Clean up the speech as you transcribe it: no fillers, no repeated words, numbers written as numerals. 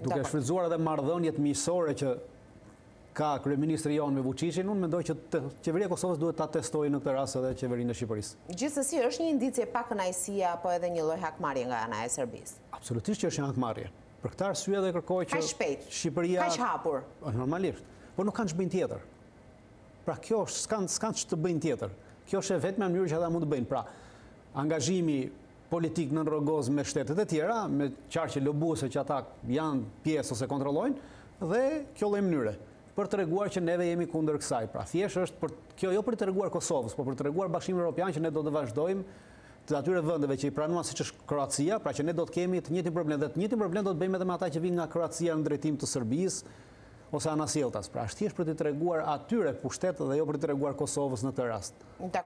Duke shfrytzuar edhe marrëdhëniet miqësore që ka kryeministri jonë me Vučićin, unë mendoj që qeveria e Kosovës duhet ta testojë në këtë rast edhe qeverinë e Shqipërisë. Gjithsesi, është një indicje pa kënaqësie apo edhe një lloj hakmarrje nga ana e Serbisë? Absolutisht që është një hakmarrje. Për këtë arsye dhe kërkoj që Shqipëria kaq hapur. Normalisht, por nuk kanë ç'bëjnë tjetër. Pra kjo s'kan ç'të bëjnë tjetër. Kjo është e vetmja mënyrë që ata mund të bëjnë. Pra, angazhimi politik nën rrogoz me shtetet e tjera, me qarqe lobuese që ata janë pjesë ose kontrollojnë, dhe kjo lloj mënyre për të treguar që neve jemi kundër kësaj. Pra, thjesht është kjo jo për të treguar Kosovës, por për të treguar Bashkimin Evropian që ne do të vazhdojmë të atyre vendeve që i pranuan siç është Kroacia, pra që ne do të kemi të njëjtin problem dhe të njëjtin problem do të bëjmë edhe me ata që vinë nga Kroacia në drejtim të Serbisë ose Anasjeltas. Pra, është thjesht për të treguar atyre pushtet dhe jo për të treguar Kosovës në këtë rast.